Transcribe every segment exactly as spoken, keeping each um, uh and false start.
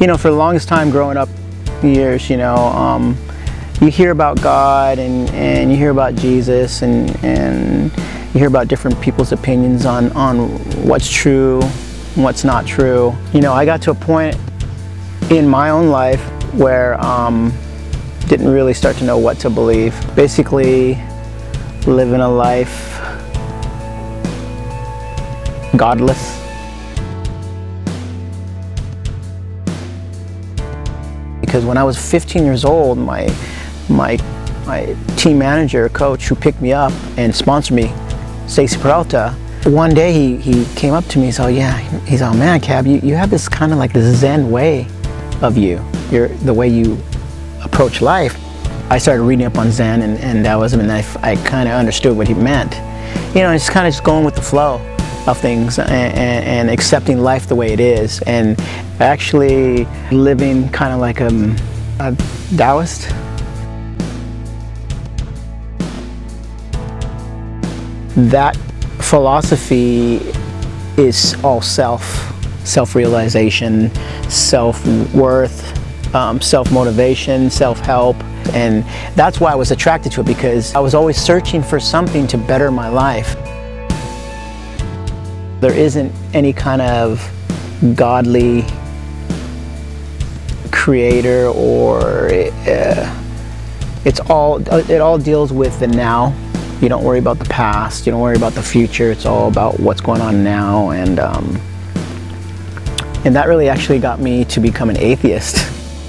you know, for the longest time growing up years, you know, um, you hear about God and, and you hear about Jesus and, and you hear about different people's opinions on, on what's true, what's not true. You know, I got to a point in my own life where um, didn't really start to know what to believe. Basically living a life godless. Because when I was fifteen years old, my, my, my team manager, coach who picked me up and sponsored me, Thrasher Peralta, one day he, he came up to me and said, oh yeah, he's oh man, Cab, you, you have this kind of like this Zen way of you, You're, the way you approach life. I started reading up on Zen and, and Taoism, and I, I kind of understood what he meant. You know, it's kind of just going with the flow of things and, and, and accepting life the way it is, and actually living kind of like a, a Taoist. That philosophy is all self, self-realization, self-worth, um, self-motivation, self-help, and that's why I was attracted to it, because I was always searching for something to better my life. There isn't any kind of godly creator, or uh, it's all, it all deals with the now. You don't worry about the past, you don't worry about the future, it's all about what's going on now, and um, and that really actually got me to become an atheist.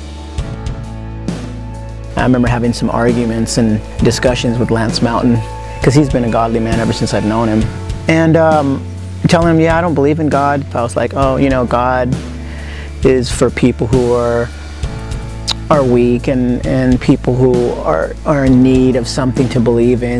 I remember having some arguments and discussions with Lance Mountain, because he's been a godly man ever since I've known him, and um, telling him, yeah, I don't believe in God. I was like, oh, you know, God is for people who are are weak and, and people who are, are in need of something to believe in.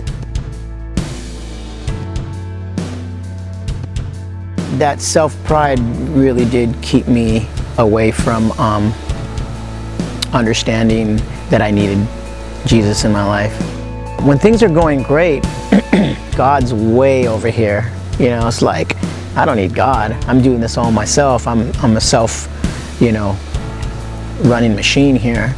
That self-pride really did keep me away from um, understanding that I needed Jesus in my life. When things are going great, God's way over here. You know, it's like, I don't need God. I'm doing this all myself. I'm, I'm a self, you know, running machine here.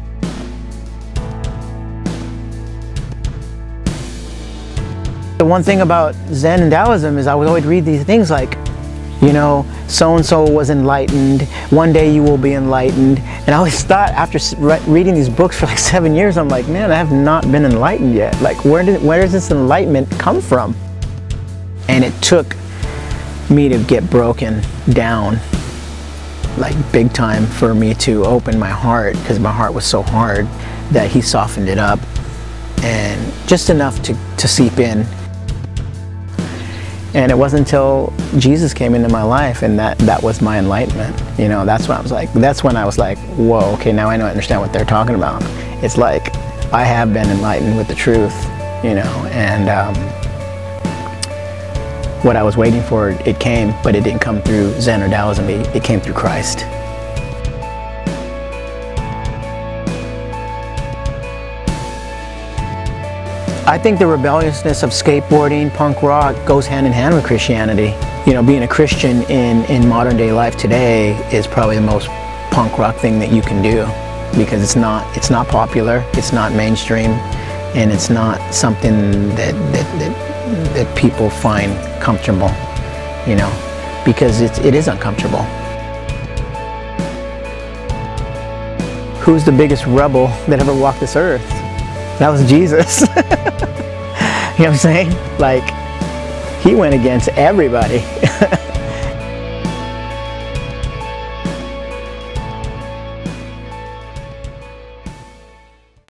The one thing about Zen and Taoism is I would always read these things like, you know, so-and-so was enlightened, one day you will be enlightened. And I always thought, after reading these books for like seven years, I'm like, man, I have not been enlightened yet. Like, where did, where does this enlightenment come from? And it took me to get broken down, like big time, for me to open my heart, because my heart was so hard that he softened it up, and just enough to, to seep in. And it wasn't until Jesus came into my life, and that, that was my enlightenment. You know, that's when I was like, that's when I was like, whoa, okay, now I know I understand what they're talking about. It's like, I have been enlightened with the truth, you know, and um, what I was waiting for, it came, but it didn't come through Zen or Taoism, it, it came through Christ. I think the rebelliousness of skateboarding, punk rock, goes hand in hand with Christianity. You know, being a Christian in, in modern day life today is probably the most punk rock thing that you can do, because it's not, it's not popular, it's not mainstream, and it's not something that, that, that, that people find comfortable, you know, because it's, it is uncomfortable. Who's the biggest rebel that ever walked this earth? That was Jesus. You know what I'm saying? Like, he went against everybody.